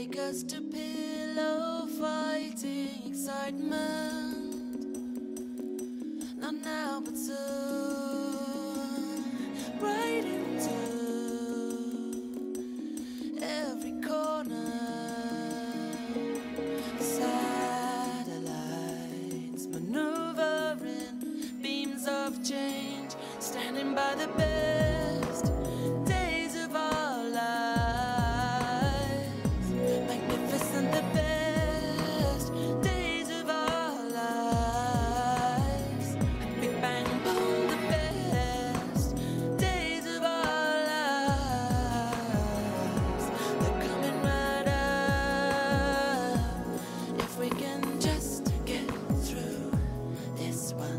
take us to pillow fighting excitement. Not now, but soon. Right into every corner. Satellites maneuvering, beams of change, standing by the best days of our lives. Magnificent, the best days of our lives. Big bang boom, the best days of our lives. They're coming right up if we can just get through this one.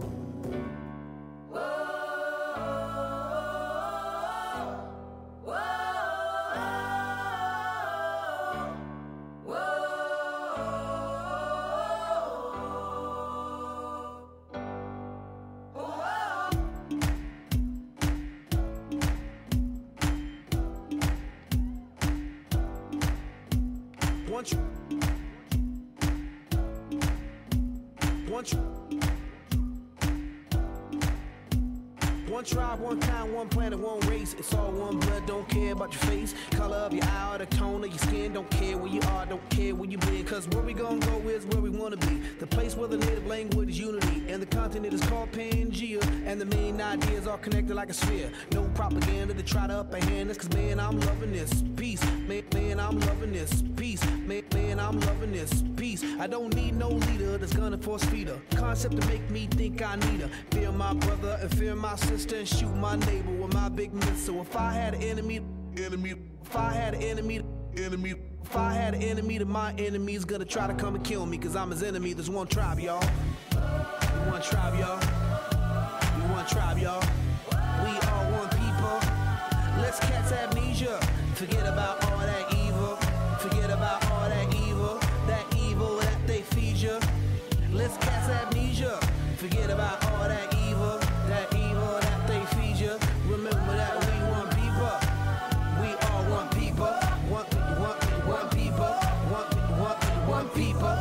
One tribe, one kind, one planet, one race. It's all one blood, don't care about your face, color of your eye or the tone of your skin. Don't care where you are, don't care where you been. Cause where we gonna go is where we wanna be. The place where the native language is unity, and the continent is called Pangea. And the main ideas are connected like a sphere. No propaganda to try to upper hand us. Cause man, I'm loving this peace. Man, I'm loving this peace. Man, I'm loving this peace. I don't need no leader that's gonna force feed her. Concept to make me think I need her. Fear my brother and fear my sister, and shoot my neighbor with my big missile. If I had an enemy, if I had an enemy, if I had an enemy, then my enemy's gonna try to come and kill me. Cause I'm his enemy. There's one tribe, y'all. One tribe, y'all. We one tribe, y'all. We are one people. Let's catch amnesia. Forget about all that evil. Forget about all that evil. That evil that they feed you. Let's catch amnesia. Forget about all that evil. That evil that they feed you. Remember that we one people. We are one people. One people. One people.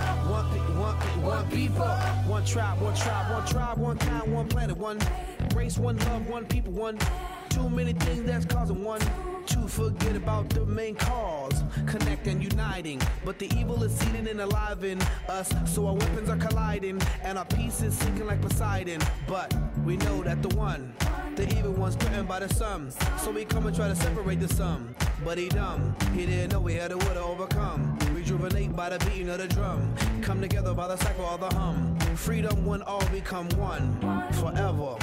One people. One tribe, one tribe, one tribe, one kind, one planet, one race, one love, one people, one. Too many things that's causing one to forget about the main cause, connect and uniting. But the evil is seeding and alive in us, so our weapons are colliding and our peace is sinking like Poseidon. But we know that the one, the evil one's threatened by the sun, so we come and try to separate the sun. But he dumb, he didn't know we had a will to overcome. Rejuvenate by the beating of the drum, come together by the cycle of the hum. Freedom when all become one, forever.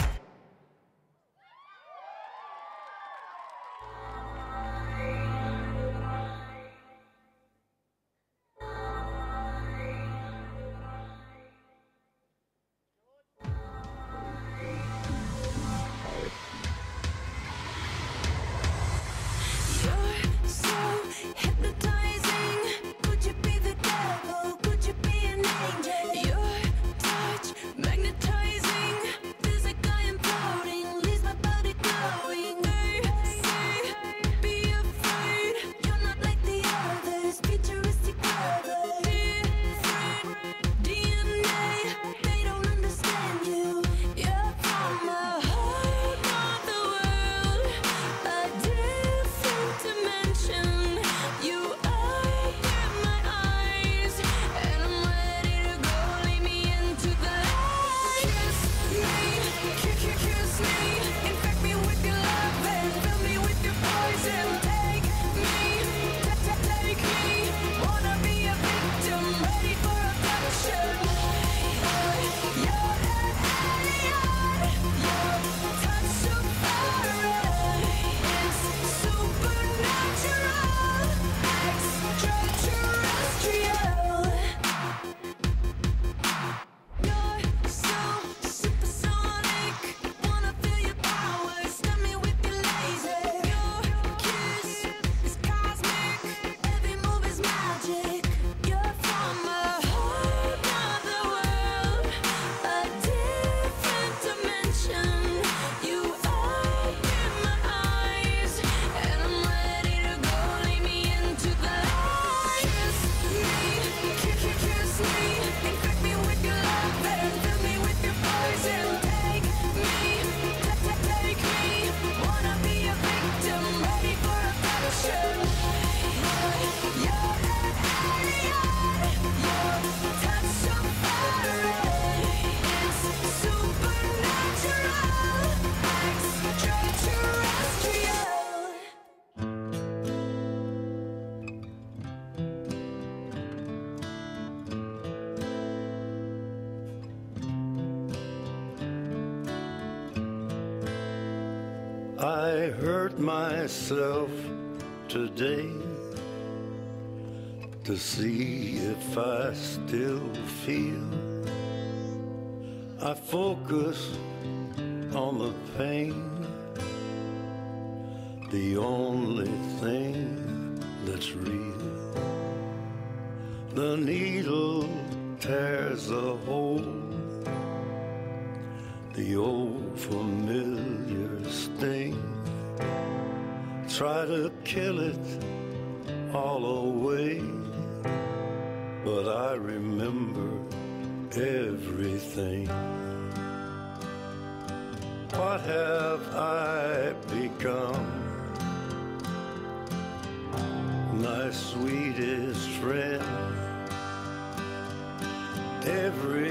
Hypnotizing, could you be the devil? Could you be an angel? Your touch magnetizing, there's a guy in I hurt myself today to see if I still feel. I focus on the pain, the only thing that's real. The needle tears a hole, the old familiar sting. Try to kill it all away, but I remember everything. What have I become? My sweetest friend. Every